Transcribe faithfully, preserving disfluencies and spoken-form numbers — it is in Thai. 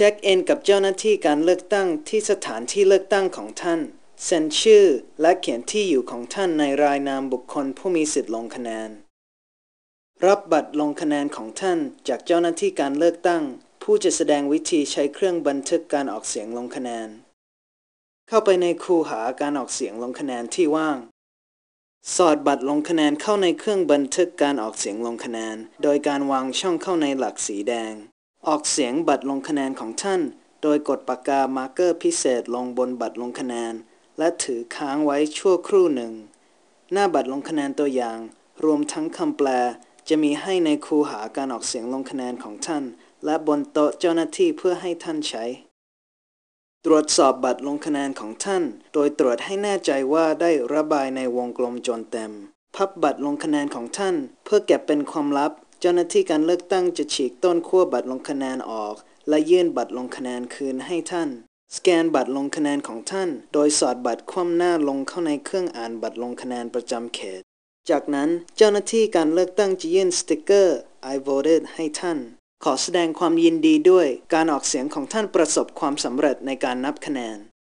ช็คอินกับเจ้าหน้าที่การเลือกตั้งที่สถานที่เลือกตั้งของท่านเซ็นชื่อและเขียนที่อยู่ของท่านในรายนามบุคคลผู้มีสิทธิลงคะแนนรับบัตรลงคะแนนของท่านจากเจ้าหน้าที่การเลือกตั้งผู้จะแสดงวิธีใช้เครื่องบันทึกการออกเสียงลงคะแนนเข้าไปในคูหาการออกเสียงลงคะแนนที่ว่างสอดบัตรลงคะแนนเข้าในเครื่องบันทึกการออกเสียงลงคะแนนโดยการวางช่องเข้าในหลักสีแดงออกเสียงบัตรลงคะแนนของท่านโดยกดปากกามาร์กเกอร์พิเศษลงบนบัตรลงคะแนนและถือค้างไว้ชั่วครู่หนึ่งหน้าบัตรลงคะแนนตัวอย่างรวมทั้งคำแปลจะมีให้ในคูหาการออกเสียงลงคะแนนของท่านและบนโต๊ะเจ้าหน้าที่เพื่อให้ท่านใช้ตรวจสอบบัตรลงคะแนนของท่านโดยตรวจให้แน่ใจว่าได้ระบายในวงกลมจนเต็มพับบัตรลงคะแนนของท่านเพื่อเก็บเป็นความลับเจ้าหน้าที่การเลือกตั้งจะฉีกต้นขั้วบัตรลงคะแนนออกและยื่นบัตรลงคะแนนคืนให้ท่านสแกนบัตรลงคะแนนของท่านโดยสอดบัตรคว่ำหน้าลงเข้าในเครื่องอ่านบัตรลงคะแนนประจำเขตจากนั้นเจ้าหน้าที่การเลือกตั้งจะยื่นสติกเกอร์ I voted ให้ท่านขอแสดงความยินดีด้วยการออกเสียงของท่านประสบความสำเร็จในการนับคะแนน